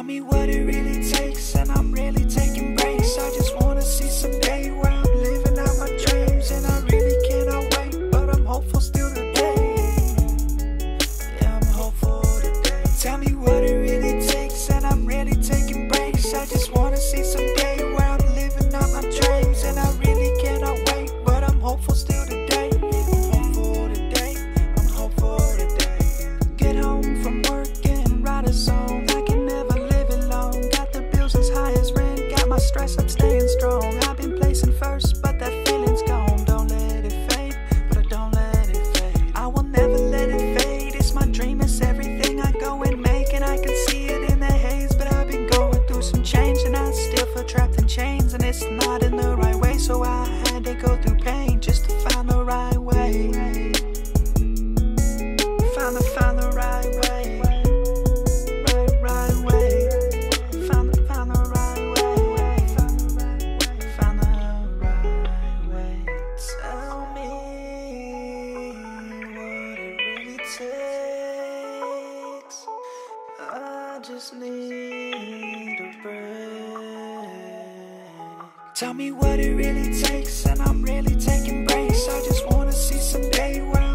me what it really takes, and I'm really taking breaks. I just wanna see some day where I'm living out my dreams, and I really cannot wait, but I'm hopeful still today. Yeah, I'm hopeful today. Tell me what it really takes, and I'm really taking breaks. I just wanna see some day where I'm living out my dreams, and I really cannot wait, but I'm hopeful still today. I'm hopeful today. I'm hopeful today. Get home from work and write a song. I can never live alone. Got the bills as high as rent. Got my stress up, staying strong. I've been placing first, but that feeling's gone. Don't let it fade, but I don't let it fade. I will never let it fade. It's my dream, it's everything I go and make, and I can see it in the haze. But I've been going through some change, and I still feel trapped in chains, and it's not in the right way. So I had to go through pain just to find the right way. Find the right way. Right way. Find the right way. Find the right way. Tell me what it really takes. I just need a break. Tell me what it really takes, and I'm really taking breaks. I just wanna see some day where